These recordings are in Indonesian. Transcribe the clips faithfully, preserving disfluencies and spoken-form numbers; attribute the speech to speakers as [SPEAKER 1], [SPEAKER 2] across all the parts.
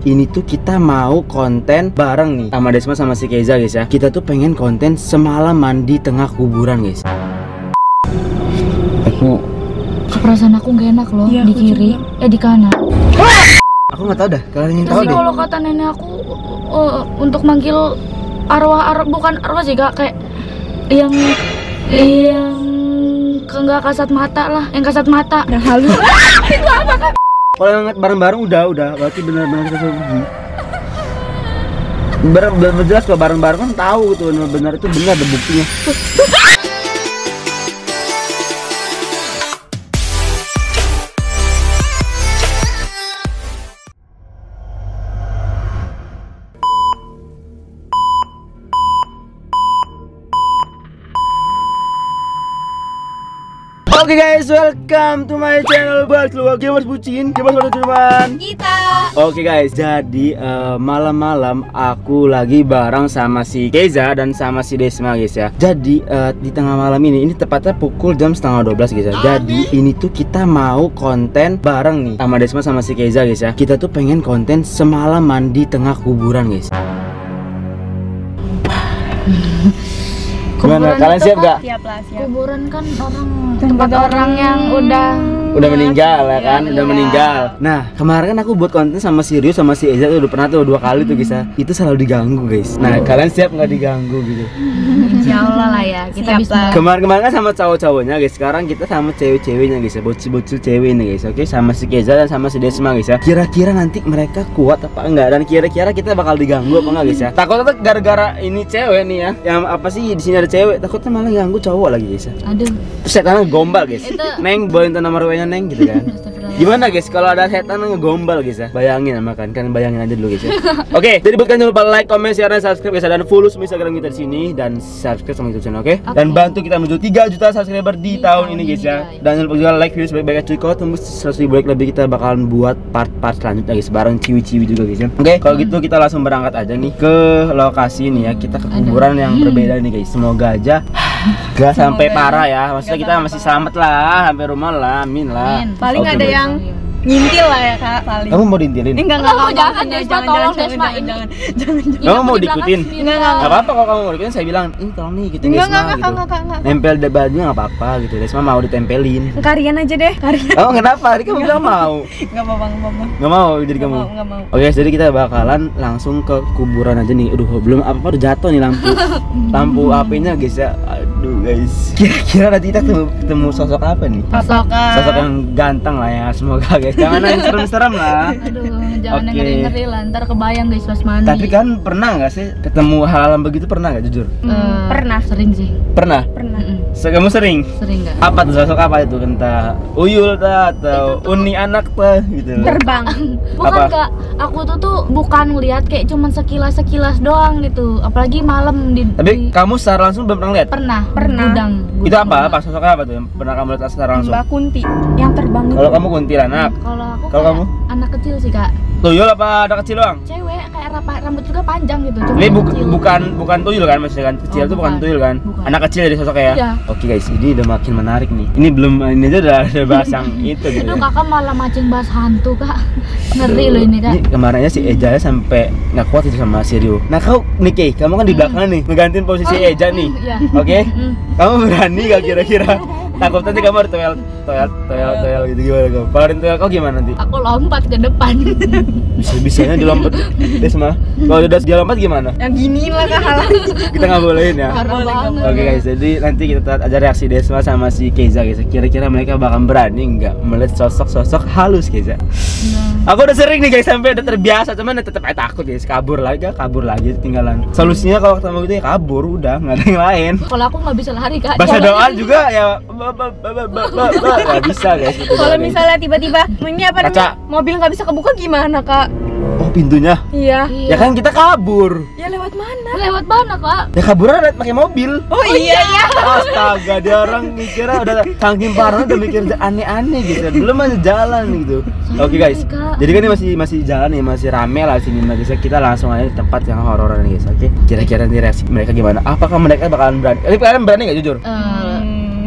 [SPEAKER 1] ini tuh kita mau konten bareng nih sama Desma sama si Keza guys ya. Kita tuh pengen konten semalam mandi tengah kuburan guys. Aku
[SPEAKER 2] perasaan aku gak enak loh ya, di kiri, juga. eh di kanan.
[SPEAKER 1] Aku nggak tahu dah, kalian ingin tahu deh.
[SPEAKER 2] Kalau kata nenek aku uh, untuk manggil arwah, arwah bukan arwah sih kak, kayak yang yang nggak kasat mata lah, yang kasat mata. Yang halus. Itu apa kan?
[SPEAKER 1] Kalau yang bareng-bareng udah udah, berarti benar-benar kita pergi. Benar-benar jelas kalau bareng-bareng kan tahu gitu, benar-benar itu benar ada buktinya. Oke okay guys, welcome to my channel. Balik keluar gamers bucin, gamers pada cuman
[SPEAKER 2] kita.
[SPEAKER 1] Oke okay guys, jadi uh, malam-malam aku lagi bareng sama si Keza dan sama si Desma guys ya. Jadi uh, di tengah malam ini, ini tepatnya pukul jam setengah dua belas guys ya. Jadi ini tuh kita mau konten bareng nih sama Desma sama si Keza guys ya. Kita tuh pengen konten semalam mandi tengah kuburan guys. Gimana? Kalian siap gak?
[SPEAKER 2] Siap lah, siap. Kuburan kan orang tempat orang yang udah
[SPEAKER 1] udah meninggal ya kan,
[SPEAKER 2] ya,
[SPEAKER 1] udah
[SPEAKER 2] iya.
[SPEAKER 1] meninggal. Nah kemarin kan aku buat konten sama si Rio sama si Eza tuh udah pernah tuh dua kali tuh guys ya. Itu selalu diganggu guys. Nah kalian siap nggak diganggu gitu?
[SPEAKER 2] Insya Allah lah ya, kita siap bisa.
[SPEAKER 1] Kemarin-kemarin kan sama cowok-cowoknya guys, sekarang kita sama cewek-ceweknya guys ya, bocil-bocil cewek ini guys. Oke, sama si Keza dan sama si Desma guys ya. Kira-kira nanti mereka kuat apa enggak, dan kira-kira kita bakal diganggu apa enggak guys ya? Takutnya tuh gara-gara ini cewek nih ya, yang apa sih di sini ada cewek, takutnya malah ganggu cowok lagi guys ya. Aduh. Setan gombal guys. Itu... Neng boleh minta nomor W nya Neng gitu kan. Gimana guys kalau ada setan ngegombal guys ya? Bayangin sama kan, kan bayangin aja dulu guys ya. Oke, okay, jadi buat kalian jangan lupa like, comment, share, dan subscribe guys, dan follow semua Instagram kita di sini dan subscribe sama YouTube channel, oke? Okay? Okay. Dan bantu kita menuju tiga juta subscriber di ya, tahun ini guys ya. Dan jangan lupa juga like video sebaik-baiknya cuy. Kalau tembus seratus ribu like lebih, kita bakalan buat part-part selanjutnya guys, bareng ciwi-ciwi juga guys ya. Oke, okay, kalau gitu kita langsung berangkat aja nih ke lokasi ini ya. Kita ke kuburan yang berbeda nih guys. Semoga aja gak sampai parah ya. Maksudnya kita masih selamat lah, sampai rumah lah, amin lah.
[SPEAKER 2] Amin. Paling okay, ada yang ngintil lah ya kak, paling.
[SPEAKER 1] Kamu mau diintilin?
[SPEAKER 2] Enggak, enggak, enggak, jangan, Desma, tolong Desma, ini jangan, jangan, jangan.
[SPEAKER 1] Kamu mau diikutin?
[SPEAKER 2] Enggak, enggak,
[SPEAKER 1] enggak apa-apa kalau kamu mau diikutin, saya bilang, ini tolong nih ikutin Desma gitu. Nempel debatnya nggak apa-apa gitu, Desma mau ditempelin.
[SPEAKER 2] Karian aja deh, karian.
[SPEAKER 1] Oh kenapa? Tadi kamu bilang mau.
[SPEAKER 2] Enggak apa-apa, enggak apa-apa.
[SPEAKER 1] Enggak mau jadi kamu?
[SPEAKER 2] Enggak mau.
[SPEAKER 1] Oke, jadi kita bakalan langsung ke kuburan aja nih. Aduh, belum apa-apa udah jatuh nih lampu. Lampu H P-nya guys ya. Aduh guys. Kira-kira nanti kita ketemu, ketemu sosok apa nih?
[SPEAKER 2] Sosok
[SPEAKER 1] Sosok yang ganteng lah ya, semoga guys. Jangan yang serem-serem lah.
[SPEAKER 2] Aduh, jangan
[SPEAKER 1] okay.
[SPEAKER 2] yang ngeri-ngeri lah, ntar kebayang guys pas mandi.
[SPEAKER 1] Tapi kan pernah nggak sih ketemu hal-hal begitu, pernah nggak jujur?
[SPEAKER 2] Hmm, pernah, sering sih.
[SPEAKER 1] Pernah?
[SPEAKER 2] Pernah.
[SPEAKER 1] So, kamu sering?
[SPEAKER 2] Sering nggak?
[SPEAKER 1] Apa tuh sosok apa itu? Entah uyul ta atau uni anak ta gitu.
[SPEAKER 2] Terbang. Bukan kak, aku tuh tuh bukan ngeliat kayak cuman sekilas-sekilas doang gitu. Apalagi malam di. Tapi
[SPEAKER 1] di... kamu secara langsung belum pernah lihat?
[SPEAKER 2] Pernah. Pernah. Gudang. Gudang
[SPEAKER 1] itu apa? Apa sosoknya apa tuh yang pernah kamu lihat secara langsung?
[SPEAKER 2] Mbak Kunti yang terbang itu.
[SPEAKER 1] Kalau kamu kuntilanak.
[SPEAKER 2] Kalau aku
[SPEAKER 1] Kalau kamu?
[SPEAKER 2] Anak kecil sih kak.
[SPEAKER 1] Tuyul apa anak kecil doang?
[SPEAKER 2] Cewek, kayak rambut juga panjang gitu.
[SPEAKER 1] Ini bu bukan bukan tuyul kan, maksudnya kan kecil oh, tuh bukan, bukan tuyul kan? Bukan. Anak kecil jadi sosoknya ya? Iya. Oke guys, ini udah makin menarik nih. Ini belum, ini aja udah ada bahas yang itu gitu.
[SPEAKER 2] Aduh kakak malah mancing bahas hantu kak. Ngeri loh ini kak. Ini
[SPEAKER 1] kemarin aja si Eja sampai nggak kuat itu sama si Rio. Nah kau Niki, kamu kan di belakang nih, ngegantiin posisi oh, Eja nih. Iya. Oke? Okay? Mm. Kamu berani gak kira-kira? Takut nanti kamu harus toel, toel, toel, toel gitu gimana kau? Palarin toel kau gimana nanti?
[SPEAKER 2] Aku lompat ke depan.
[SPEAKER 1] Bisa-bisanya dilompat Desma. Kalau udah dia lompat gimana?
[SPEAKER 2] Yang gini lah kak halang.
[SPEAKER 1] Kita nggak bolehin ya. Oke okay, guys, jadi nanti kita lihat aja reaksi Desma sama si Keza guys. Kira-kira mereka bakal berani nggak melihat sosok-sosok halus Keza? Nah. Aku udah sering nih guys, sampai udah terbiasa, cuman tetap aja takut guys. Kabur lagi, kabur lagi tinggalan. Solusinya kalau ketemu gitu ya kabur, udah nggak ada yang lain.
[SPEAKER 2] Kalau aku nggak bisa lari kak.
[SPEAKER 1] Bahasa doa juga ya. Gak bisa guys.
[SPEAKER 2] Kalau misalnya tiba-tiba ini apa namanya mobil nggak bisa kebuka gimana kak?
[SPEAKER 1] Oh pintunya?
[SPEAKER 2] Iya.
[SPEAKER 1] Ya kan kita kabur.
[SPEAKER 2] Ya lewat mana? Lewat mana kak?
[SPEAKER 1] Ya kaburnya lewat pakai mobil.
[SPEAKER 2] Oh iya ya.
[SPEAKER 1] Astaga, dia orang mikirnya udah saking parah udah mikir aneh-aneh gitu. Belum aja jalan gitu. Oke okay, guys. Jadi kan ini masih masih jalan nih, masih rame lah sini. Nah guys, kita langsung aja di tempat yang horor nih guys. Oke. Okay? Kira-kira nanti reaksi mereka gimana? Apakah mereka bakalan berani? Ini kalian berani nggak jujur? Uh,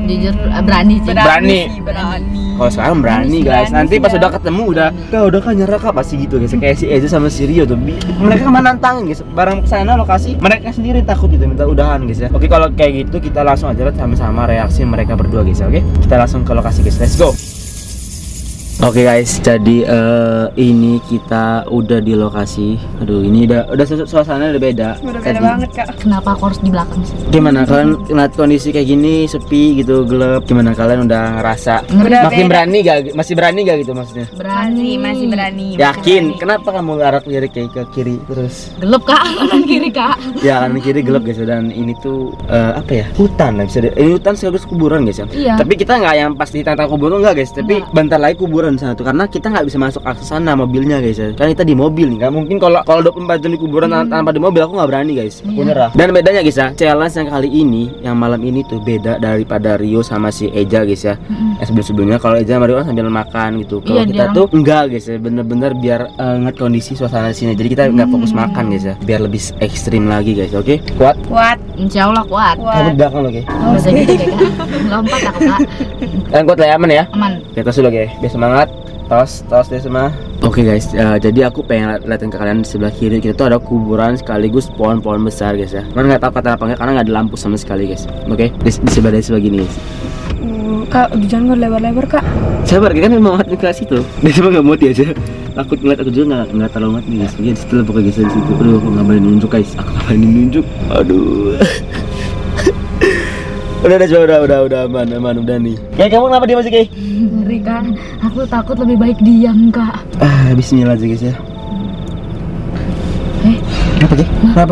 [SPEAKER 2] Jujur eh, berani sih.
[SPEAKER 1] Berani.
[SPEAKER 3] sih, berani.
[SPEAKER 1] Kalau sekarang berani guys,
[SPEAKER 3] Berani
[SPEAKER 1] nanti
[SPEAKER 3] sih
[SPEAKER 1] pas
[SPEAKER 3] ya.
[SPEAKER 1] udah ketemu udah, kak udah kan nyerah kak pasti gitu guys. Kayak si Eza sama si Rio tuh, Bi- mereka kemana nantangin guys. Barang kesana lokasi, mereka sendiri takut gitu minta udahan guys ya. Oke kalau kayak gitu kita langsung aja lihat sama-sama reaksi mereka berdua guys. Oke, kita langsung ke lokasi guys. Let's go. Oke guys, jadi eh, ini kita udah di lokasi. Aduh, ini udah udah su- suasana udah beda.
[SPEAKER 3] Udah beda
[SPEAKER 1] Tadi-
[SPEAKER 3] banget kak.
[SPEAKER 2] Kenapa aku harus di belakang sih?
[SPEAKER 1] Gimana kalian ngeliat kondisi kayak gini sepi gitu gelap? Gimana kalian udah ngerasa
[SPEAKER 3] Udah
[SPEAKER 1] makin
[SPEAKER 3] beda.
[SPEAKER 1] berani gak? Masih berani gak gitu maksudnya?
[SPEAKER 3] Masih masih berani. masih
[SPEAKER 1] Yakin?
[SPEAKER 3] berani.
[SPEAKER 1] Kenapa kamu arah lirik kayak ke kiri terus?
[SPEAKER 2] Gelap kak, kanan kiri kak.
[SPEAKER 1] Ya kanan kiri gelap guys dan ini tuh eh, apa ya? Hutan lah bisa. di- Ini hutan sekaligus kuburan guys ya.
[SPEAKER 2] Iya.
[SPEAKER 1] Tapi kita nggak yang pasti tentang kuburan enggak guys. Tapi
[SPEAKER 2] Enggak.
[SPEAKER 1] bentar lagi kuburan di sana tuh karena kita nggak bisa masuk akses sana mobilnya guys ya. Kan kita di mobil nih. Nggak mungkin kalau kalau dua puluh empat jam di kuburan tan- tanpa di mobil aku nggak berani guys. Aku
[SPEAKER 2] Iya.
[SPEAKER 1] nyerah. Dan bedanya guys ya, challenge yang kali ini yang malam ini tuh beda daripada Rio sama si Eja guys ya.
[SPEAKER 2] Mm-mm.
[SPEAKER 1] Eh, sebelum-sebelumnya kalau Eja sama Rio kan sambil makan gitu. Kalau
[SPEAKER 2] Iya,
[SPEAKER 1] kita
[SPEAKER 2] dia
[SPEAKER 1] tuh enggak guys ya, bener-bener biar eh, ngeliat kondisi suasana sini. Jadi kita nggak fokus
[SPEAKER 2] Hmm.
[SPEAKER 1] makan guys ya, biar lebih ekstrim lagi guys. Oke, kuat.
[SPEAKER 3] Kuat.
[SPEAKER 2] Insya Allah kuat.
[SPEAKER 1] Kamu
[SPEAKER 3] Kuat.
[SPEAKER 1] di belakang lo, oke?
[SPEAKER 2] Nggak usah gitu deh kak. Lompat aku kak.
[SPEAKER 1] Kalian kuat lah ya, aman ya?
[SPEAKER 2] Aman.
[SPEAKER 1] Kita dulu oke, biar semangat. Tos, tos deh semua. Oke guys, eh, jadi aku pengen liat- liatin ke kalian di sebelah kiri kita tuh ada kuburan sekaligus pohon-pohon besar guys ya. Cuman nggak tahu kata apa enggak karena nggak ada lampu sama sekali guys. Oke, di, di sebelah di sebelah gini guys.
[SPEAKER 3] Uh, kak, jangan nggak lebar-lebar kak.
[SPEAKER 1] Sabar, kita kan mau ngeliat ke situ. Dia cuma nggak mau aja. Takut ngeliat aku juga nggak nggak terlalu ngeliat nih guys. Jadi setelah pokoknya guys di situ. Aduh, aku nggak berani nunjuk guys. Aku nggak berani nunjuk. Aduh. udah udah coba, udah udah udah aman aman udah nih. Kayak kamu kenapa dia masih kayak?
[SPEAKER 2] Ngeri kak. Aku takut lebih baik diam kak.
[SPEAKER 1] Ah, bismillah aja guys ya.
[SPEAKER 2] Eh,
[SPEAKER 1] Kenapa Ki? Kenapa?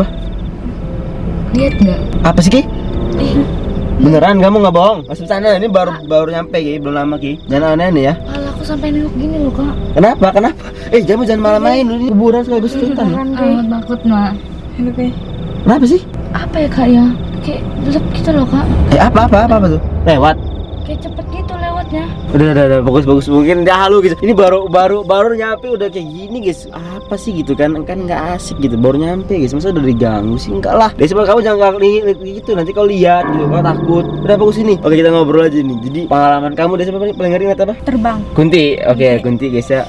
[SPEAKER 2] lihat nggak?
[SPEAKER 1] Apa sih Ki?
[SPEAKER 2] Eh,
[SPEAKER 1] Beneran kamu nggak bohong? Masih sana ini baru baru nyampe Ki, belum lama Ki. Jangan aneh-aneh ya.
[SPEAKER 2] malah aku sampai nengok gini loh kak.
[SPEAKER 1] Kenapa? Kenapa? Eh, jangan jangan malam-main ini kuburan sekaligus hutan.
[SPEAKER 3] Beneran
[SPEAKER 2] Ah,
[SPEAKER 3] kak.
[SPEAKER 2] takut mak.
[SPEAKER 3] Aduh kak.
[SPEAKER 1] Kenapa sih?
[SPEAKER 2] Apa ya kak ya? Kayak gelap gitu loh kak.
[SPEAKER 1] Eh, apa apa apa apa tuh? Lewat.
[SPEAKER 2] Kayak cepet gitu lewatnya.
[SPEAKER 1] Udah udah udah bagus bagus mungkin dia halu gitu. Ini baru baru baru nyampe udah kayak gini guys. Apa sih gitu kan? Kan nggak asik gitu. Baru nyampe guys. Masa udah diganggu sih? Enggak lah. Dari sebab kamu jangan kali gitu. Nanti kau lihat gitu. Kau takut. Udah bagus ini. Oke kita ngobrol aja nih. Jadi pengalaman kamu dari sebab paling ngeri apa?
[SPEAKER 3] Terbang.
[SPEAKER 1] Kunti. Oke Kunti guys ya.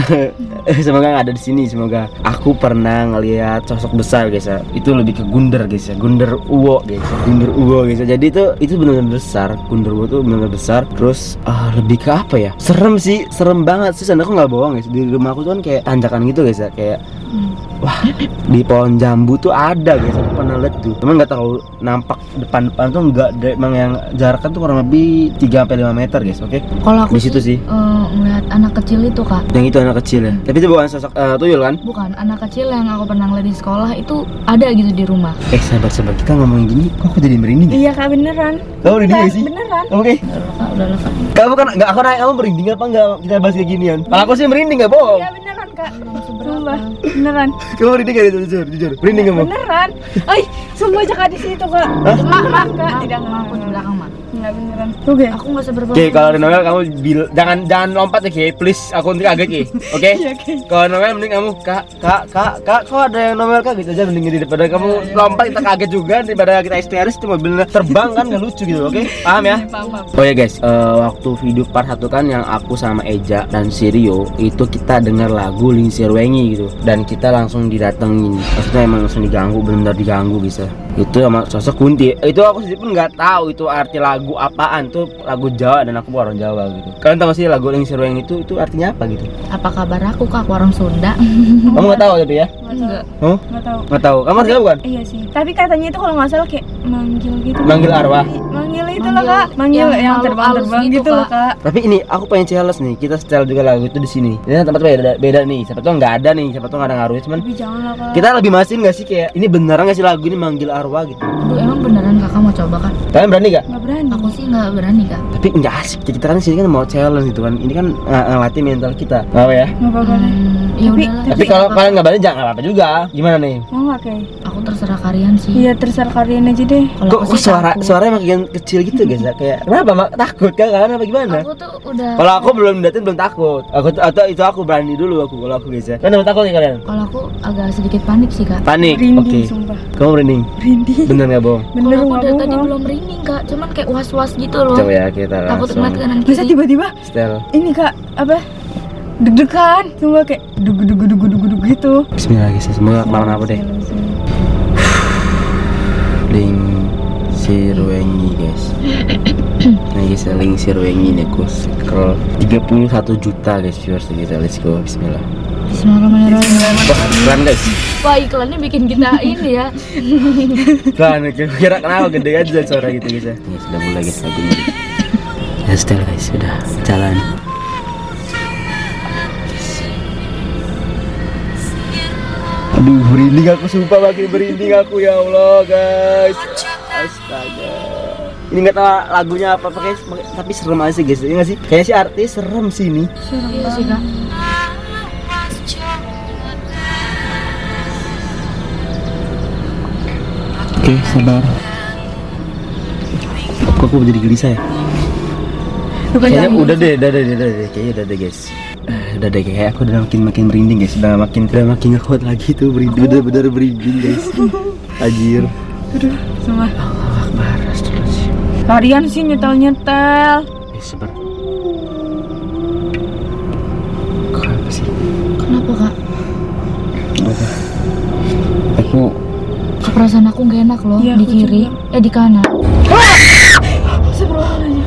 [SPEAKER 1] Semoga nggak ada di sini. Semoga aku pernah ngelihat sosok besar guys ya. Itu lebih ke Gunder guys ya. Gunder Uwo guys. Gunder Uwo guys ya. Jadi itu itu benar-benar besar. Gunder Uwo tuh benar-benar besar. Terus ah, lebih ke apa ya? Serem sih, serem banget sih. Aku nggak bohong guys. Di rumah aku tuh kan kayak tanjakan gitu guys ya. Kayak
[SPEAKER 2] Hmm.
[SPEAKER 1] wah di pohon jambu tuh ada guys. Aku pernah lihat tuh. Cuman nggak tahu nampak depan-depan tuh nggak ada. Emang yang jaraknya tuh kurang lebih tiga sampai lima meter guys. Oke.
[SPEAKER 2] Kalau aku
[SPEAKER 1] Di situ sih.
[SPEAKER 2] eh, ngeliat anak kecil itu kak.
[SPEAKER 1] Yang itu anak kecil ya. Tapi itu bukan sosok eh, tuyul kan?
[SPEAKER 2] Bukan, anak kecil yang aku pernah ngeliat di sekolah itu ada gitu di rumah.
[SPEAKER 1] Eh sabar sabar kita ngomongin gini kok aku jadi merinding ya?
[SPEAKER 3] Iya kak beneran.
[SPEAKER 1] Kamu merinding
[SPEAKER 3] Kak,
[SPEAKER 1] gak sih?
[SPEAKER 3] Beneran.
[SPEAKER 1] Oke.
[SPEAKER 2] Udah lah kak, udah lah kak.
[SPEAKER 1] Kamu kan nggak aku nanya kamu merinding apa enggak kita bahas kayak ginian? Kalau aku sih merinding nggak bohong.
[SPEAKER 3] Iya beneran kak.
[SPEAKER 2] Belum seberapa.
[SPEAKER 3] Sumpah. Beneran.
[SPEAKER 1] Kamu merinding nggak itu jujur jujur? Merinding kamu?
[SPEAKER 3] Beneran. Ay, semua jangan di situ kak.
[SPEAKER 1] Hah?
[SPEAKER 3] Mak, mak kak.
[SPEAKER 2] Ma,
[SPEAKER 3] Tidak
[SPEAKER 2] ma, aku di belakang mak.
[SPEAKER 3] Enggak beneran. Tuh guys.
[SPEAKER 2] Aku nggak seberapa.
[SPEAKER 1] Oke kalau ada Noel kamu bil jangan jangan lompat ya Ki, please aku nanti kaget Ki. Oke?
[SPEAKER 3] Iya Ki.
[SPEAKER 1] Kalau Noel mending kamu kak kak kak kak kok ada yang Noel kak gitu aja mending daripada kamu lompat kita kaget juga daripada kita histeris itu mobilnya terbang kan nggak lucu gitu. Oke? Paham ya?
[SPEAKER 3] Paham, paham.
[SPEAKER 1] Oh ya guys, eh, waktu video part satu kan yang aku sama Eja dan si Rio itu kita dengar lagu Lingsir Wengi gitu dan kita langsung didatengin. Maksudnya emang langsung diganggu, benar-benar diganggu bisa. Itu sama sosok Kunti. Itu aku sendiri pun nggak tahu itu arti lagu apaan tuh lagu Jawa dan aku orang Jawa gitu. Kalian tahu sih lagu Lingsir Wengi itu itu artinya apa gitu?
[SPEAKER 2] Apa kabar aku kak, aku orang Sunda?
[SPEAKER 1] Kamu nggak tahu tapi ya?
[SPEAKER 2] Enggak.
[SPEAKER 1] Huh?
[SPEAKER 3] Nggak tahu.
[SPEAKER 1] Nggak tahu. Kamu orang Jawa bukan?
[SPEAKER 3] Iya sih. Tapi katanya itu kalau nggak salah kayak manggil gitu.
[SPEAKER 1] Manggil arwah.
[SPEAKER 3] Manggil itu lah
[SPEAKER 2] Manggil
[SPEAKER 3] kak. Manggil
[SPEAKER 2] yang
[SPEAKER 3] yang
[SPEAKER 2] malu
[SPEAKER 3] terbang-terbang
[SPEAKER 2] halus gitu,
[SPEAKER 3] gitu loh
[SPEAKER 2] Kak.
[SPEAKER 3] kak.
[SPEAKER 1] Tapi ini aku pengen challenge nih, kita setel juga lagu itu di sini. Ini tempat beda, beda nih. Siapa tuh nggak ada nih, siapa tuh nggak ada ngaruhnya. Cuman
[SPEAKER 3] Tapi jangan lah kak.
[SPEAKER 1] kita lebih mastiin nggak sih kayak ini beneran nggak sih lagu ini manggil arwah gitu?
[SPEAKER 2] Aduh emang beneran kakak mau coba kan?
[SPEAKER 1] Kalian berani gak?
[SPEAKER 3] Nggak berani.
[SPEAKER 2] Aku sih nggak berani kak.
[SPEAKER 1] Tapi nggak asik. Kita kan sini kan mau challenge gitu kan. Ini kan ng- ngelatih mental kita. Nggak apa ya?
[SPEAKER 3] Nggak apa-apa deh.
[SPEAKER 2] Hmm, Ya
[SPEAKER 3] Tapi-
[SPEAKER 2] udahlah.
[SPEAKER 1] Tapi kalau kalian nggak berani jangan apa-apa juga. Gimana nih?
[SPEAKER 3] Mau nggak kayak?
[SPEAKER 2] Aku terserah kalian sih.
[SPEAKER 3] Iya terserah kalian aja deh.
[SPEAKER 2] Kalau
[SPEAKER 1] Kok,
[SPEAKER 2] aku
[SPEAKER 1] kok
[SPEAKER 2] sih
[SPEAKER 1] suara
[SPEAKER 2] takut.
[SPEAKER 1] suaranya makin kecil gitu guys ya? Kayak kenapa mak takut kan kalian apa gimana?
[SPEAKER 2] Aku tuh udah.
[SPEAKER 1] Kalau aku belum datin belum takut. Aku tuh atau itu aku berani dulu aku kalau aku guys ya. Kan belum takut nih kalian?
[SPEAKER 2] Kalau aku agak sedikit panik sih kak.
[SPEAKER 1] Panik.
[SPEAKER 3] Merinding
[SPEAKER 1] Oke.
[SPEAKER 3] sumpah.
[SPEAKER 1] Kamu merinding?
[SPEAKER 3] Merinding.
[SPEAKER 1] Bener nggak bohong?
[SPEAKER 3] Bener
[SPEAKER 2] Kalau aku
[SPEAKER 3] nggak
[SPEAKER 2] dari tadi
[SPEAKER 3] bohong.
[SPEAKER 2] belum merinding kak, cuman kayak was-was gitu loh.
[SPEAKER 1] Coba ya kita
[SPEAKER 2] Takut
[SPEAKER 1] langsung
[SPEAKER 2] ngeliat kanan
[SPEAKER 3] Masa
[SPEAKER 2] kiri.
[SPEAKER 3] tiba-tiba
[SPEAKER 1] setel.
[SPEAKER 3] ini kak apa? Deg-degan, sumpah kayak dugu dugu dugu dugu dugu gitu.
[SPEAKER 1] Bismillah guys, semoga malam apa deh. Link Sirwengi guys. Nah guys, link Sirwengi nih aku scroll tiga puluh satu juta guys viewers kita. Let's go. Bismillah.
[SPEAKER 2] Bismillahirrahmanirrahim.
[SPEAKER 1] Wah, keren guys.
[SPEAKER 2] Wah iklannya bikin kita ini ya.
[SPEAKER 1] Kan kira kenapa gede aja suara gitu guys ya. Ini sudah mulai guys lagunya. Ya setel guys, sudah jalan. Aduh, merinding aku sumpah, makin merinding aku ya Allah guys. Astaga. Ini nggak tahu lagunya apa pakai, tapi serem aja sih guys. Iya nggak sih? Kayaknya sih artis serem sih ini.
[SPEAKER 2] Iya sih kak.
[SPEAKER 1] Oke, sabar. Kok aku jadi gelisah ya? Kayaknya udah deh, udah deh, udah deh, kayaknya udah deh guys. Eh, Udah deh, kayak aku udah makin makin merinding guys, udah makin udah makin nggak kuat lagi tuh merinding, bener-bener merinding guys. Anjir.
[SPEAKER 3] Aduh, sumpah.
[SPEAKER 1] Akbar, astagfirullahaladzim.
[SPEAKER 3] Kalian sih nyetel-nyetel.
[SPEAKER 1] Eh, sabar. Kenapa sih?
[SPEAKER 2] Kenapa kak?
[SPEAKER 1] Apa? Aku
[SPEAKER 2] Perasaan aku gak enak loh
[SPEAKER 3] Iya,
[SPEAKER 2] di
[SPEAKER 3] aku
[SPEAKER 2] kiri,
[SPEAKER 3] juga.
[SPEAKER 2] eh di kanan.
[SPEAKER 3] Astagfirullahaladzim.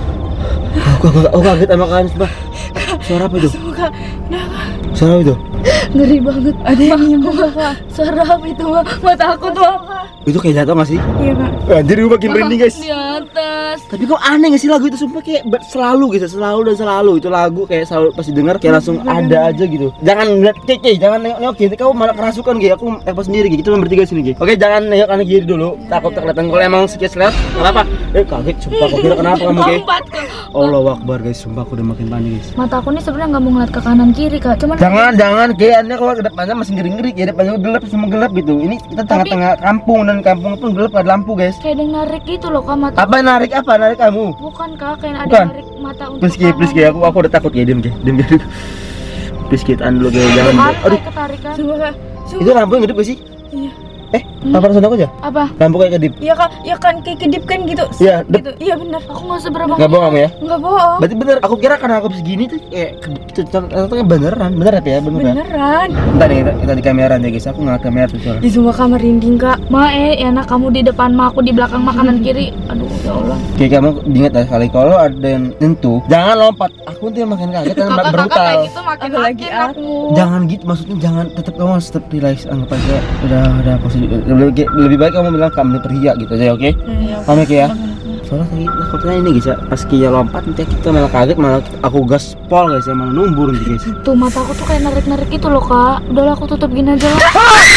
[SPEAKER 1] aku aku aku kaget sama kalian sumpah. Suara apa itu?
[SPEAKER 3] Sumpah kak. Kenapa?
[SPEAKER 1] Suara apa itu?
[SPEAKER 2] Ngeri banget.
[SPEAKER 3] Ada yang nyimak kak.
[SPEAKER 2] Suara apa itu mah? Mata aku tuh.
[SPEAKER 1] Itu kayak jatuh nggak sih?
[SPEAKER 3] Iya kak.
[SPEAKER 1] Anjir, gue makin merinding guys.
[SPEAKER 2] Di atas.
[SPEAKER 1] Tapi kok aneh gak sih lagu itu, sumpah kayak ber- selalu gitu, selalu dan selalu itu lagu kayak selalu pasti denger kayak langsung ada aja gitu. Jangan ngeliat keke, jangan nengok-nengok kiri, kamu malah kerasukan gitu. Aku apa sendiri gitu, cuma bertiga sini gitu. Oke, jangan nengok kanan kiri dulu, takut kelihatan kalau emang sekian lihat. Kenapa? Eh kaget, sumpah kok kira kenapa kamu kayak?
[SPEAKER 2] Lompat ke.
[SPEAKER 1] Allah Akbar guys, sumpah aku udah makin panik guys.
[SPEAKER 2] Mata aku nih sebenarnya nggak mau ngeliat ke kanan kiri kak, cuman
[SPEAKER 1] Jangan, jangan, kayaknya kalau ke depannya masih ngeri-ngeri, ya depannya gelap sama gelap gitu. Ini kita tengah-tengah kampung dan kampung pun gelap ada lampu guys.
[SPEAKER 2] kayak ada yang narik gitu loh kak mata.
[SPEAKER 1] Apa narik apa narik kamu?
[SPEAKER 2] Bukan kak, kayak ada
[SPEAKER 1] Bukan.
[SPEAKER 2] yang narik mata untuk
[SPEAKER 1] Please Ki, please Ki, aku aku udah takut ya, diam Ki, diam Ki. Please Ki, tahan dulu Ki, jangan.
[SPEAKER 2] Kan
[SPEAKER 1] Aduh,
[SPEAKER 2] kayak ketarikan.
[SPEAKER 3] Sumpah kak. Sumpah.
[SPEAKER 1] itu lampu yang ngedip gak sih?
[SPEAKER 3] Iya.
[SPEAKER 1] Eh, apa perasaan aku aja?
[SPEAKER 2] Apa?
[SPEAKER 1] Lampu kayak kedip.
[SPEAKER 3] Iya kak. Ya kan kayak kedip kan gitu.
[SPEAKER 1] Iya, dep.
[SPEAKER 3] Gitu. Iya benar.
[SPEAKER 2] Aku nggak seberapa.
[SPEAKER 1] Nggak bohong kamu ya?
[SPEAKER 3] Enggak bohong.
[SPEAKER 1] Berarti bener, aku kira karena aku segini tuh kayak kedip gitu, ternyata beneran, bener ya bener ya?
[SPEAKER 3] Beneran.
[SPEAKER 1] Bentar nih, kita, kita di kameran ya guys, aku nggak kamera tuh soalnya.
[SPEAKER 3] Ih sumpah kak merinding kak.
[SPEAKER 2] Ma eh enak kamu di depan ma aku di belakang ma kanan kiri. Aduh ya Allah.
[SPEAKER 1] Kayak kamu ingat ya kali kalau ada yang nyentuh, jangan lompat. Aku tuh yang makin kaget dan
[SPEAKER 2] Kakak-kakak
[SPEAKER 1] brutal.
[SPEAKER 2] kayak gitu makin
[SPEAKER 3] Apalagi
[SPEAKER 2] makin
[SPEAKER 3] aku.
[SPEAKER 2] aku.
[SPEAKER 1] Jangan gitu, maksudnya jangan, tetap kamu harus tetap relax, anggap aja udah udah positif. Lebih, lebih baik kamu bilang kamu perhia gitu aja, oke?
[SPEAKER 3] Iya.
[SPEAKER 1] Paham ya Ki ya? Soalnya tadi takutnya ini guys ya, pas Kia lompat nanti kita malah kaget, malah aku gaspol guys ya, malah numbur nanti guys.
[SPEAKER 2] Tuh mata aku tuh kayak narik-narik gitu loh kak. Udahlah aku tutup gini aja lah.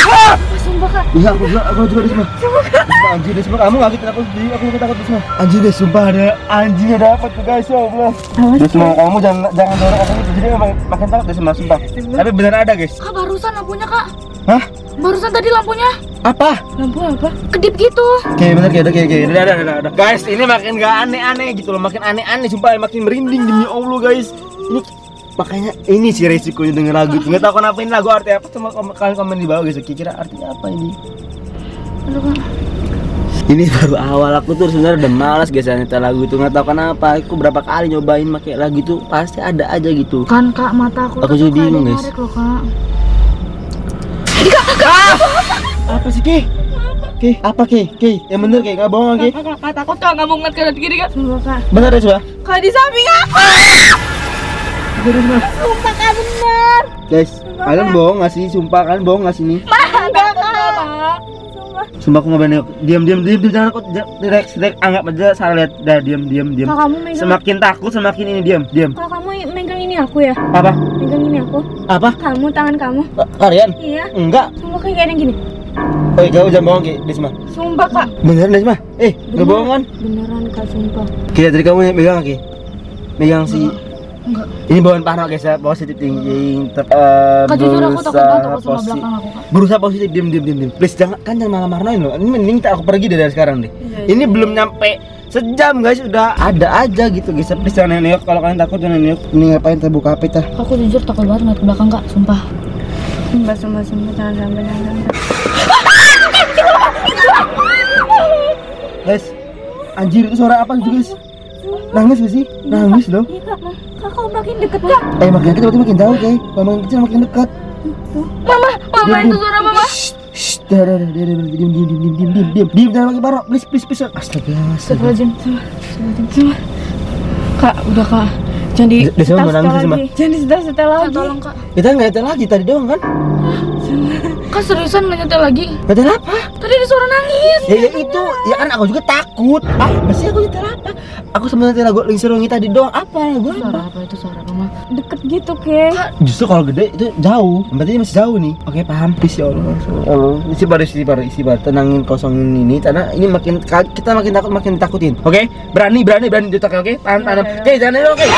[SPEAKER 2] Sumpah kak.
[SPEAKER 1] Iya aku juga, aku juga Desma. Sumpah anjir Desma, kamu ngaget aku sendiri, aku juga takut Desma. Anjir deh, sumpah ada anjing ada apa tuh guys, ya Allah. Desma, kamu jangan jangan dorong aku gitu, jadi emang makin takut Desma, sumpah. Tapi bener ada guys.
[SPEAKER 2] Kak barusan lampunya kak.
[SPEAKER 1] Hah?
[SPEAKER 2] Barusan tadi lampunya
[SPEAKER 1] Apa?
[SPEAKER 3] Lampu apa?
[SPEAKER 2] kedip gitu.
[SPEAKER 1] Oke bener kayak udah kayak kayak udah udah udah udah. Guys, ini makin gak aneh-aneh gitu loh, makin aneh-aneh sumpah, makin merinding demi Allah guys. Ini makanya ini sih resikonya denger lagu itu. Nggak tahu kenapa ini lagu arti apa, cuma kom- kalian komen di bawah guys. Kira-kira artinya apa ini?
[SPEAKER 2] Aduh kak.
[SPEAKER 1] Ini baru awal, aku tuh sebenarnya udah malas guys nyetel lagu itu, nggak tahu kenapa. Aku berapa kali nyobain pakai lagu itu pasti ada aja gitu.
[SPEAKER 2] Kan kak mata aku,
[SPEAKER 1] Aku
[SPEAKER 2] tuh
[SPEAKER 1] juga
[SPEAKER 2] kayak ada
[SPEAKER 1] bingung,
[SPEAKER 2] yang
[SPEAKER 1] guys.
[SPEAKER 2] narik loh kak.
[SPEAKER 1] Apa sih Ki? Ki, apa Ki? Ki, yang bener Ki, nggak bohong Ki.
[SPEAKER 2] Kak, kak takut kak nggak mau ngeliat kanan kiri kak.
[SPEAKER 3] Sumpah kak.
[SPEAKER 1] Bener ya Suba?
[SPEAKER 3] Kak di samping aku.
[SPEAKER 2] Sumpah kak bener.
[SPEAKER 1] Guys, kalian bohong nggak sih? Sumpah kalian bohong nggak sih ini?
[SPEAKER 2] Enggak kak.
[SPEAKER 1] Sumpah aku nggak berani. Diam, diam, diam, diam, jangan aku direct, direct, anggap aja salah lihat. Dah, diam, diam, diam.
[SPEAKER 3] Kak kamu megang.
[SPEAKER 1] Semakin takut, semakin ini diam, diam.
[SPEAKER 3] Kak kamu megang ini aku ya?
[SPEAKER 1] Apa?
[SPEAKER 3] Megang ini aku.
[SPEAKER 1] Apa?
[SPEAKER 3] Kamu tangan kamu.
[SPEAKER 1] Eh, Kalian?
[SPEAKER 3] Iya.
[SPEAKER 1] Enggak.
[SPEAKER 3] Sumpah kayak ada yang gini.
[SPEAKER 1] Oh, jauh jangan bohong Ki, Desma.
[SPEAKER 3] Sumpah kak.
[SPEAKER 1] Beneran Desma? Eh, nggak bohong kan?
[SPEAKER 3] Beneran kak sumpah.
[SPEAKER 1] Ki, dari kamu yang megang Ki. Megang si
[SPEAKER 2] Enggak.
[SPEAKER 1] Ini bawaan parno guys ya, positif thinking. Uh,
[SPEAKER 2] Kak jujur aku takut banget aku sama belakang aku kak.
[SPEAKER 1] Berusaha positif, diam diam diam diam. Please jangan kan jangan malah-marnoin loh. Ini mending tak aku pergi dari sekarang deh.
[SPEAKER 3] Iya,
[SPEAKER 1] Ini belum nyampe sejam guys, udah ada aja gitu guys. Please jangan nengok, kalau kalian takut jangan nengok. Ini ngapain terbuka H P tah?
[SPEAKER 2] Aku jujur takut banget ngeliat ke belakang kak, sumpah.
[SPEAKER 3] Sumpah, sumpah, sumpah, jangan sampai, jangan sampai.
[SPEAKER 1] Guys, anjir itu suara apa gitu guys? Nangis gak sih? Nangis loh.
[SPEAKER 3] Iya kak, kakak makin deket kak.
[SPEAKER 1] Eh makin deket berarti makin jauh guys. Kalau makin kecil makin dekat.
[SPEAKER 2] Mama, mama itu suara mama.
[SPEAKER 1] Shh, dah, dah, dah, dah, dah, diam, diam, diam, diam, diam, diam, diam, diam, jangan lagi parno, please, please, please. Astaga, astaga.
[SPEAKER 3] Astagfirullahaladzim, astagfirullahaladzim. Kak, udah kak. Jangan di
[SPEAKER 1] Dia semua
[SPEAKER 3] setel
[SPEAKER 1] menangis semua.
[SPEAKER 3] lagi. Jangan di setel setel
[SPEAKER 2] Kak,
[SPEAKER 3] lagi.
[SPEAKER 2] tolong kak.
[SPEAKER 1] Kita nggak nyetel lagi tadi doang kan?
[SPEAKER 2] Kak seriusan nggak nyetel lagi?
[SPEAKER 1] Nyetel apa?
[SPEAKER 2] Tadi ada suara nangis.
[SPEAKER 1] Ya, ya itu, ya kan aku juga takut. Ah, pasti aku nyetel apa? Aku sebenarnya nyetel lagu Lingserungi tadi doang. Apa lagu
[SPEAKER 2] Suara
[SPEAKER 1] apa?
[SPEAKER 2] apa itu suara mama?
[SPEAKER 3] Deket gitu kek.
[SPEAKER 1] Justru kalau gede itu jauh. Berarti masih jauh nih. Oke, paham. Please ya Allah. Ya Allah. Isi baru, isi baru, isi baru. Tenangin, kosongin ini. Karena ini makin kita makin takut, makin ditakutin. Oke? Berani, berani, berani diutak. Oke? Paham, paham. Oke, jangan ini oke.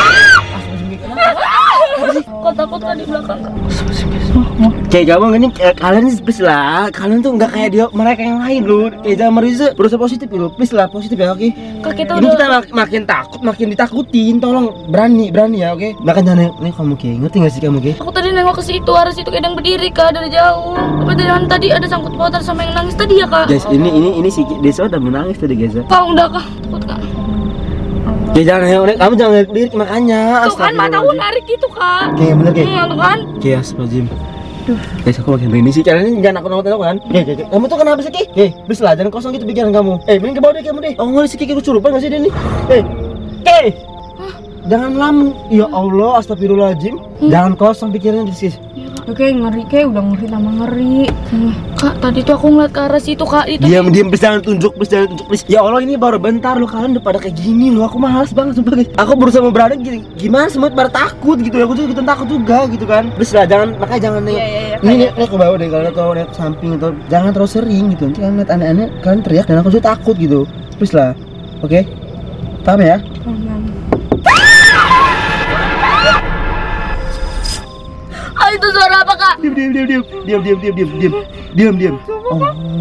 [SPEAKER 2] Kok takut kak di belakang kak?
[SPEAKER 1] Kayak kamu ini kayak kalian sih please lah. Kalian tuh nggak kayak dia mereka yang lain loh. Kayak jangan merisa, berusaha positif loh. Please lah, positif ya, oke?
[SPEAKER 2] Kak kita
[SPEAKER 1] Ini
[SPEAKER 2] udah.
[SPEAKER 1] kita mak- makin takut, makin ditakutin. Tolong berani, berani ya, oke? Bahkan jangan ini kamu kayak ngerti nggak sih kamu kayak?
[SPEAKER 2] Aku tadi nengok ke situ, arah situ kayak ada yang berdiri kak dari jauh. Apa jangan tadi ada sangkut pautan sama yang nangis tadi ya kak?
[SPEAKER 1] Guys, ini ini ini si Desa udah menangis tadi guys ya.
[SPEAKER 2] Kak udah kak, takut kak.
[SPEAKER 1] Ya jangan nengok, kamu jangan lirik makanya.
[SPEAKER 2] Tuh kan mataku narik gitu kak.
[SPEAKER 1] Kayak bener kayak.
[SPEAKER 2] Iya tuh kan.
[SPEAKER 1] Kayak astagfirullahaladzim. Guys, aku makin merinding sih. Kalian jangan aku nengok kan? Oke, oke, oke. Kamu tuh kenapa sih, Ki? Eh, please lah, jangan kosong gitu pikiran kamu. Eh, mending ke bawah deh kamu deh. Oh, ngomong si Ki kesurupan gak sih dia nih? Eh, eh. Jangan lamun. Ya Allah, astagfirullahaladzim. Jangan kosong pikirannya, guys.
[SPEAKER 3] Oke, ngeri kek, udah ngeri lama ngeri.
[SPEAKER 2] Kak tadi tuh aku ngeliat ke arah situ kak. Itu
[SPEAKER 1] Diam, diam, please jangan tunjuk, please jangan tunjuk, please. Ya Allah, ini baru bentar loh, kalian udah pada kayak gini loh. Aku malas banget sumpah guys. Aku berusaha mau berada gini. Gimana semua pada takut gitu ya. Aku juga ikutan takut juga gitu kan. Please lah, jangan, makanya jangan nengok.
[SPEAKER 3] Iya, iya, iya,
[SPEAKER 1] Ini nih, nih ke bawah deh, kalau kalau lihat ke samping atau jangan terlalu sering gitu. Nanti kalian lihat aneh-aneh, kalian teriak dan aku juga takut gitu. Please lah. Oke? Paham ya?
[SPEAKER 2] Ah itu suara apa kak?
[SPEAKER 1] Diam, diam, diam, diam. Diam, diam, diam, diam, diam. Diam, diam. Oh.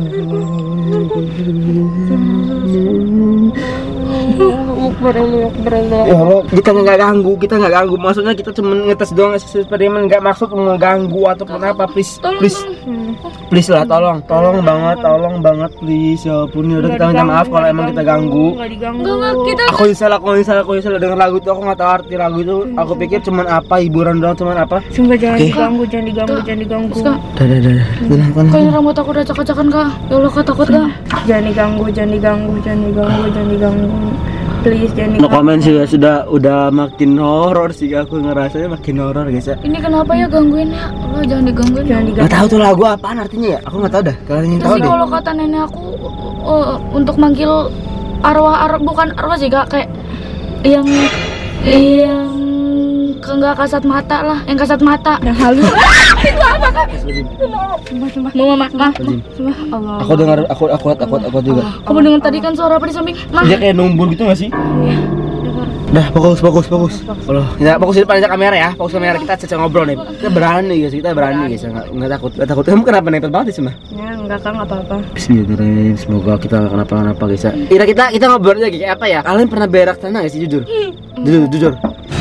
[SPEAKER 1] Ya Allah, kita nggak ganggu, kita nggak ganggu. Maksudnya kita cuma ngetes doang eksperimen, nggak maksud mengganggu ataupun apa. Please,
[SPEAKER 2] Tolong,
[SPEAKER 1] please, please lah, tolong, tolong banget, tolong banget, please. Ya ampun, ya udah kita minta maaf kalau emang kita ganggu.
[SPEAKER 3] Enggak diganggu.
[SPEAKER 2] Enggak enggak kita.
[SPEAKER 1] Aku yang salah, aku yang salah, aku yang salah dengan lagu itu. Aku nggak tahu arti lagu itu. Aku pikir cuman apa, hiburan doang, cuman apa.
[SPEAKER 3] Sumpah jangan
[SPEAKER 1] Oke.
[SPEAKER 3] diganggu, jangan diganggu,
[SPEAKER 2] Kak,
[SPEAKER 3] jangan diganggu.
[SPEAKER 2] terus, Kak.
[SPEAKER 1] Dah, dah, dah, dah. Tenang, tenang.
[SPEAKER 2] Kak ini rambut aku udah acak-acakan kak. Ya Allah kak takut kak.
[SPEAKER 3] Jangan diganggu, jangan diganggu, jangan diganggu, jangan diganggu. Please jangan
[SPEAKER 1] No
[SPEAKER 3] diganggu.
[SPEAKER 1] comment sih ya, sudah udah makin horor sih, aku ngerasanya makin horor guys ya.
[SPEAKER 2] Ini kenapa ya gangguinnya? Allah jangan digangguin.
[SPEAKER 3] Jangan
[SPEAKER 1] Nggak
[SPEAKER 3] diganggu.
[SPEAKER 1] tahu tuh lagu apaan artinya ya? Aku nggak tahu dah. Kalian yang tahu
[SPEAKER 2] Nanti
[SPEAKER 1] deh.
[SPEAKER 2] kalau kata nenek aku oh, untuk manggil arwah, arwah bukan arwah sih kak, kayak yang yang ke- nggak kasat mata lah, yang kasat mata.
[SPEAKER 3] Yang halus.
[SPEAKER 2] Itu apa kak?
[SPEAKER 3] Sumpah, sumpah.
[SPEAKER 2] Mama, ma, ma.
[SPEAKER 3] Sumpah. Allah.
[SPEAKER 1] Aku dengar, aku aku aku aku juga.
[SPEAKER 2] Kamu dengar tadi kan suara apa di samping? Ma.
[SPEAKER 1] Dia kayak numbul gitu nggak sih? Dah, fokus, fokus, fokus. Kalau kita fokus di depan kamera ya, fokus kamera, kita cecah ngobrol nih. Kita berani guys, kita berani guys, nggak nggak takut, nggak takut. Kamu kenapa nempel banget sih mah?
[SPEAKER 3] Ya enggak kan enggak apa-apa.
[SPEAKER 1] Bismillahirrahmanirrahim, semoga kita nggak kenapa-kenapa guys. Ira kita kita ngobrol aja kayak apa ya? Kalian pernah berak tanah nggak sih jujur? Jujur, jujur.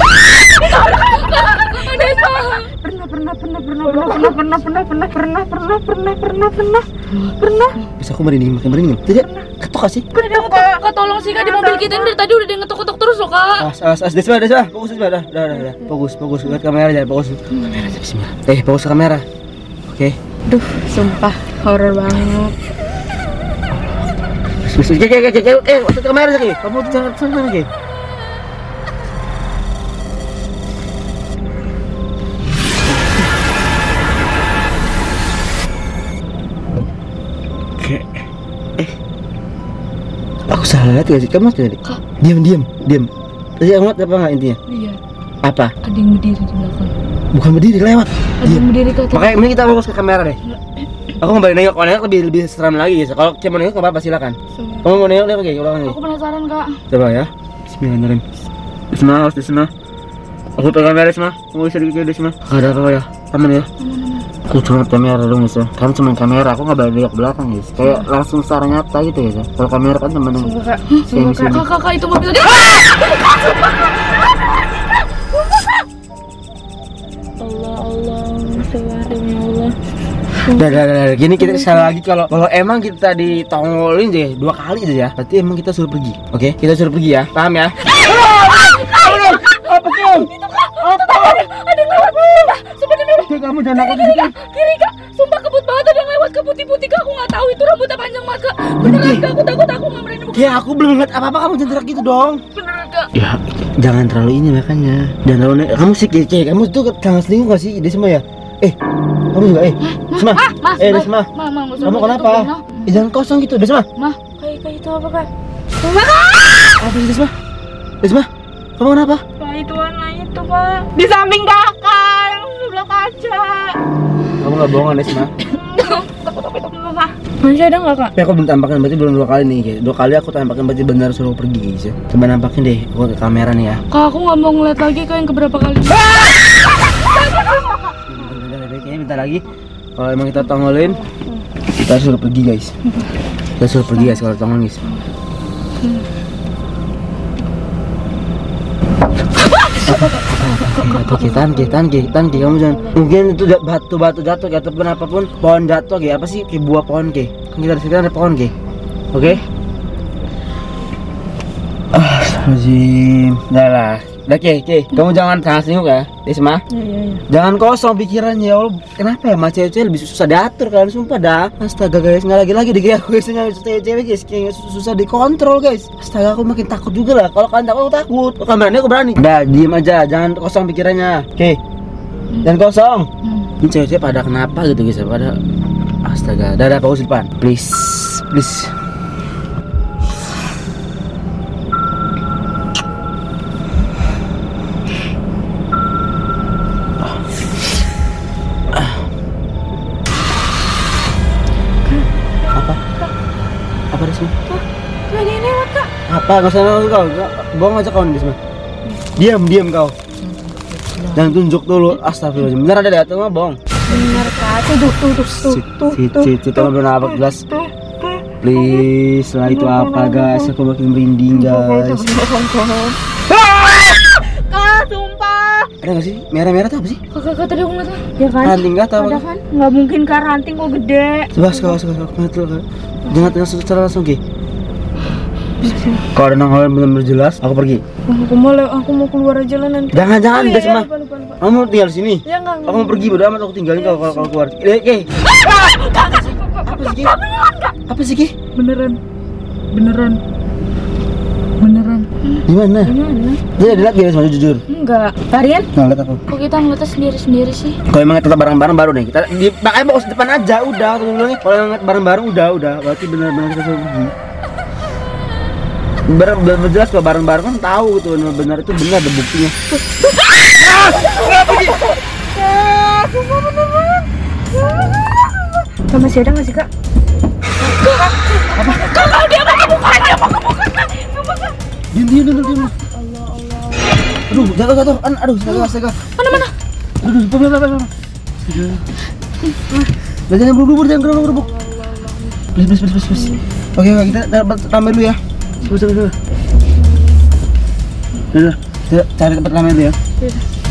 [SPEAKER 3] Pernah, pernah, pernah, pernah, pernah, pernah, pernah, pernah, pernah, pernah, pernah, pernah, pernah, pernah, pernah.
[SPEAKER 1] Bisa aku merinding, makin merinding. Tidak, ketok gak sih?
[SPEAKER 2] Kak, kak tolong sih kak, di mobil kita ini dari tadi udah dia ngetok-ngetok terus loh kak.
[SPEAKER 1] As, as, as, Desma, Desma, fokus Desma, dah, dah, dah, dah. Fokus, fokus, lihat kamera aja, fokus. Kamera aja, Bismillah. Eh, fokus ke kamera. Oke.
[SPEAKER 3] Duh, sumpah horor banget.
[SPEAKER 1] Oke, oke, oke, oke, oke, waktu ke kamera aja, kamu tuh jangan sana lagi. Oke. Eh. Aku salah lihat gak sih? Kamu tadi?
[SPEAKER 2] Kak.
[SPEAKER 1] Diam, diam, diam. Tadi kamu lihat apa nggak intinya?
[SPEAKER 2] Iya,
[SPEAKER 1] Apa?
[SPEAKER 2] ada yang berdiri di belakang.
[SPEAKER 1] Bukan berdiri, lewat.
[SPEAKER 2] Ada
[SPEAKER 1] Diam.
[SPEAKER 2] yang berdiri kak.
[SPEAKER 1] Makanya mending kita fokus ke kamera deh. Aku mau balik nengok, kalau nengok lebih lebih seram lagi guys. Kalau cuma nengok nggak apa-apa silakan. Kamu mau nengok nengok oke, ulang lagi.
[SPEAKER 2] Aku penasaran kak.
[SPEAKER 1] Coba ya. Bismillahirrahmanirrahim. Bismillah, Bismillah. Aku pegang beres mah. Mau bisa dikit beres mah. Ada apa ya? Aman ya? Aku cuma kamera dong guys ya. Kan cuma kamera, aku nggak balik lihat belakang guys. Kayak langsung secara nyata gitu guys ya. Kalau kamera kan temen yang
[SPEAKER 3] Sumpah kak, sumpah kak.
[SPEAKER 2] Kak, kak, itu mobil dia.
[SPEAKER 3] Allah Allah, astagfirullahaladzim ya Allah.
[SPEAKER 1] Dah, dah, dah, dah. Gini kita sekali lagi kalau kalau emang kita ditongolin deh dua kali aja ya. Berarti emang kita suruh pergi. Oke, kita suruh pergi ya. Paham ya? Apa sih? Apa?
[SPEAKER 2] Ada lewat. Sumpah, sumpah demi Allah.
[SPEAKER 1] Kamu jangan aku
[SPEAKER 2] Kiri kak, kiri kak. Sumpah kebut banget ada yang lewat ke putih-putih kak. Aku nggak tahu itu rambutnya panjang banget kak. Beneran kak, aku takut aku nggak berani buka.
[SPEAKER 1] Ya aku belum ngeliat apa-apa, kamu jangan teriak gitu dong.
[SPEAKER 2] Beneran kak.
[SPEAKER 1] Ya jangan terlalu ini makanya. Jangan terlalu ne- kamu sih kayak kayak- kamu tuh jangan selingkuh gak sih? Dia semua ya. Eh, kamu juga eh. Desma.
[SPEAKER 2] Mas,
[SPEAKER 1] Eh,
[SPEAKER 2] mas,
[SPEAKER 1] Desma.
[SPEAKER 2] ma, ma, nggak usah
[SPEAKER 1] Kamu
[SPEAKER 2] begitu,
[SPEAKER 1] kenapa?
[SPEAKER 2] Bruno.
[SPEAKER 1] Eh, jangan kosong gitu, Desma.
[SPEAKER 2] Ma,
[SPEAKER 3] Kayak kayak itu apa kak?
[SPEAKER 1] Apa sih Desma? Desma, kamu kenapa?
[SPEAKER 3] Pak itu warna itu pak. Di samping kakak yang sebelah kaca.
[SPEAKER 1] Kamu nggak bohongan Desma.
[SPEAKER 3] Apa? Masih ada nggak kak?
[SPEAKER 1] Tapi aku belum tampakin, berarti belum dua kali nih kayak. Dua kali aku tampakin berarti benar suruh pergi guys ya. Coba nampakin deh, aku ke kamera nih ya.
[SPEAKER 2] kak aku nggak mau ngeliat lagi kak yang keberapa kali.
[SPEAKER 1] Kayaknya bentar lagi. Kalau emang kita tongolin, kita suruh pergi guys. Kita suruh pergi guys kalau tongolin guys. Oke, tahan, oke, tahan, oke, tahan, oke, kamu jangan. Mungkin itu da- batu-batu jatuh, kayak ataupun apapun, pohon jatuh, kayak apa sih, kayak buah pohon, kayak. Kan kita di sini ada pohon, kayak. Oke? Ah, Astagfirullahaladzim. Udah lah. Udah, oke, oke. Kamu jangan sangat singgung ya, Desma.
[SPEAKER 3] Iya iya iya.
[SPEAKER 1] Jangan kosong pikirannya, ya Allah. Kenapa ya, mas cewek-cewek lebih susah diatur kan, sumpah dah. Astaga guys, nggak lagi-lagi deh kayak aku biasanya cewek-cewek guys, kayak sus- susah dikontrol guys. Astaga, aku makin takut juga lah. Kalau kalian takut, aku takut. Kalau kameranya aku berani. Udah, diem aja, jangan kosong pikirannya. Oke, jangan kosong. Ini cewek-cewek pada kenapa gitu guys, pada astaga. Dah, dah, paus di depan, please, please. Apa Desma?
[SPEAKER 3] Kak dia lewat kak.
[SPEAKER 1] Apa? Gak usah nangis kau, Gak- bohong aja kau Desma. Diam, diam kau. Jangan tunjuk dulu, astagfirullahaladzim. Bener ada di atas mah bohong.
[SPEAKER 3] Benar kak. Tuh tuh tuh tuh tuh tuh
[SPEAKER 1] Si, si, si, si, belum apa jelas.
[SPEAKER 3] tuh tuh.
[SPEAKER 1] Please, lah itu apa guys? Aku makin merinding guys.
[SPEAKER 3] Kak sumpah.
[SPEAKER 1] Ada gak sih? Merah-merah tuh apa sih?
[SPEAKER 2] Kak, kak, kak, tadi aku ngeliat kak.
[SPEAKER 3] Ya kan?
[SPEAKER 1] Ranting kah atau
[SPEAKER 3] Ada
[SPEAKER 1] apa?
[SPEAKER 3] kan? Nggak mungkin kak ranting kok gede.
[SPEAKER 1] Coba sekarang, sekarang, sekarang. Jangan langsung secara langsung Ki. Kalau ada nongol benar-benar jelas, aku pergi.
[SPEAKER 3] Aku mau lew- aku mau keluar aja lah nanti.
[SPEAKER 1] Jangan, jangan,
[SPEAKER 3] Oh, iya,
[SPEAKER 1] Desma.
[SPEAKER 3] iya, lupa, lupa, lupa.
[SPEAKER 1] Kamu tinggal di sini.
[SPEAKER 3] Ya enggak.
[SPEAKER 1] Aku mau pergi, bodo amat, aku tinggalin kau kalau kalau keluar. Eh, Ki. Apa sih Ki? Apa sih Ki?
[SPEAKER 3] Beneran. Beneran. Beneran.
[SPEAKER 1] Gimana?
[SPEAKER 3] Gimana?
[SPEAKER 1] Dia dilihat gak sama jujur?
[SPEAKER 3] Enggak. Tarian?
[SPEAKER 1] Nggak lihat aku.
[SPEAKER 2] Kok kita ngeliatnya sendiri-sendiri sih?
[SPEAKER 1] Kalau emang kita bareng-bareng baru nih, kita di makanya bawa depan aja, udah. Aku bilangnya kalau emang bareng-bareng udah, udah. Berarti benar-benar kita suruh pergi. Bener, bener jelas kalau bareng-bareng kan tahu gitu, benar-benar itu benar ada buktinya.
[SPEAKER 3] Kak masih ada nggak sih kak?
[SPEAKER 2] Kakak dia pakai mukanya, pakai mukanya.
[SPEAKER 1] Diam, diam, diam, diam. Aduh, jatuh, jatuh. An, aduh, astaga, astaga.
[SPEAKER 2] Mana mana?
[SPEAKER 1] Aduh, pelan, pelan, pelan. Aduh. Jangan buru-buru, jangan buru-buru. Please, please, please, please, please. Oke, oke, kita dapat rame dulu ya. Sebentar, sebentar. Udah, kita cari tempat rame dulu ya.